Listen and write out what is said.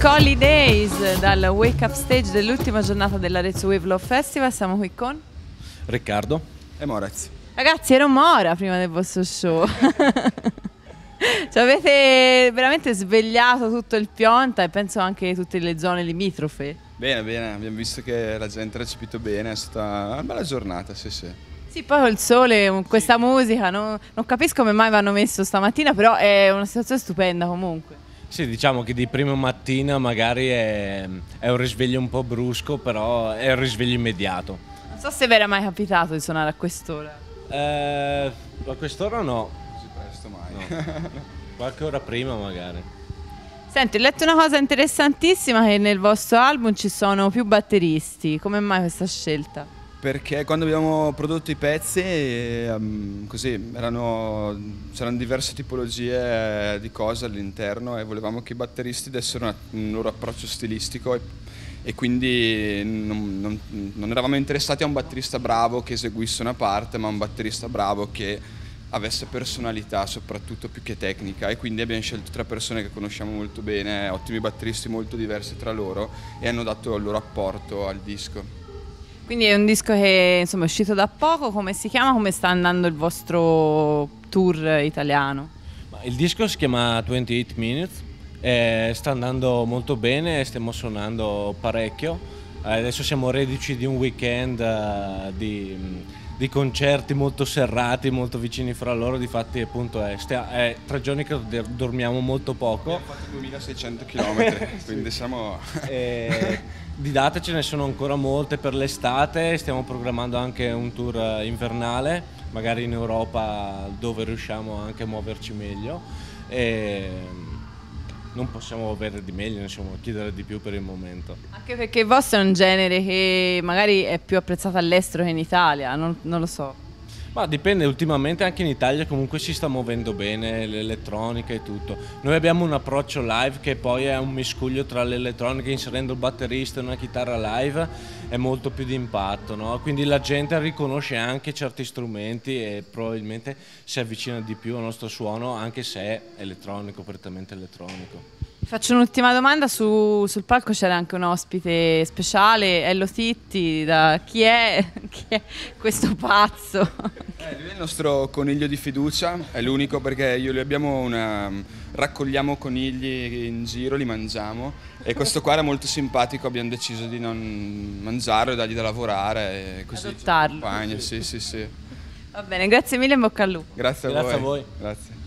Holidays dal Wake Up Stage dell'ultima giornata dell'Arezzo Wave Love Festival. Siamo qui con Riccardo e Moraz. Ragazzi, ero Mora prima del vostro show. Ci avete veramente svegliato tutto il Pionta e penso anche tutte le zone limitrofe. Bene, bene, abbiamo visto che la gente ha recepito bene, è stata una bella giornata, sì sì. Sì, poi col sole, questa musica, non capisco come mai vanno messo stamattina, però è una situazione stupenda comunque. Sì, diciamo che di prima mattina magari è un risveglio un po' brusco, però è un risveglio immediato. Non so se vi era mai capitato di suonare a quest'ora. A quest'ora no. Così presto mai. No. Qualche ora prima magari. Senti, ho letto una cosa interessantissima, che nel vostro album ci sono più batteristi. Come mai questa scelta? Perché quando abbiamo prodotto i pezzi, così, c'erano diverse tipologie di cose all'interno e volevamo che i batteristi dessero un loro approccio stilistico e quindi non eravamo interessati a un batterista bravo che eseguisse una parte, ma a un batterista bravo che avesse personalità soprattutto più che tecnica, e quindi abbiamo scelto 3 persone che conosciamo molto bene, ottimi batteristi molto diversi tra loro, e hanno dato il loro apporto al disco. Quindi è un disco che insomma è uscito da poco. Come si chiama? Come sta andando il vostro tour italiano? Il disco si chiama 28 Minutes, sta andando molto bene, stiamo suonando parecchio. Adesso siamo reduci di un weekend di concerti molto serrati, molto vicini fra loro. Difatti appunto è 3 giorni che dormiamo molto poco. Abbiamo fatto 2600 km, quindi siamo... Di date ce ne sono ancora molte per l'estate, stiamo programmando anche un tour invernale, magari in Europa, dove riusciamo anche a muoverci meglio, e non possiamo avere di meglio, insomma, chiedere di più per il momento. Anche perché il vostro è un genere che magari è più apprezzato all'estero che in Italia, non lo so. Ma dipende, ultimamente anche in Italia comunque si sta muovendo bene l'elettronica e tutto. Noi abbiamo un approccio live che poi è un miscuglio tra l'elettronica, inserendo il batterista e una chitarra live, è molto più di impatto, no? Quindi la gente riconosce anche certi strumenti e probabilmente si avvicina di più al nostro suono, anche se è elettronico, prettamente elettronico. Faccio un'ultima domanda, sul palco c'era anche un ospite speciale, Ello Titti. Chi è questo pazzo? Lui è il nostro coniglio di fiducia, è l'unico, perché io e lui abbiamo raccogliamo conigli in giro, li mangiamo, e questo qua era molto simpatico, abbiamo deciso di non mangiarlo e dargli da lavorare e così. Adottarlo. Sì. Va bene, grazie mille e in bocca al lupo. Grazie a voi. Grazie a voi. Grazie.